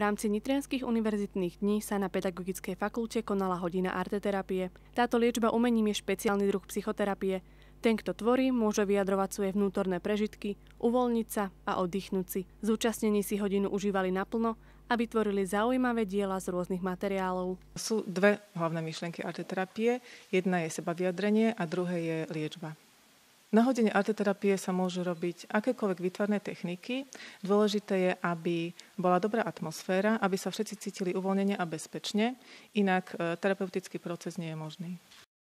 rámci Nitrianskych univerzitných dní sa na Pedagogickej fakulte konala hodina arteterapie. Táto liečba umením je špeciálny druh psychoterapie. Ten, kto tvorí, môže vyjadrovať svoje vnútorné prežitky, uvoľniť sa a oddychnúť si. Zúčastnení si hodinu užívali naplno a vytvorili zaujímavé diela z rôznych materiálov. Sú dve hlavné myšlienky arteterapie. Jedna je sebavyjadrenie a druhé je liečba. Na hodine arteterapie sa môžu robiť akékoľvek výtvarné techniky. Dôležité je, aby bola dobrá atmosféra, aby sa všetci cítili uvoľnene a bezpečne, inak terapeutický proces nie je možný.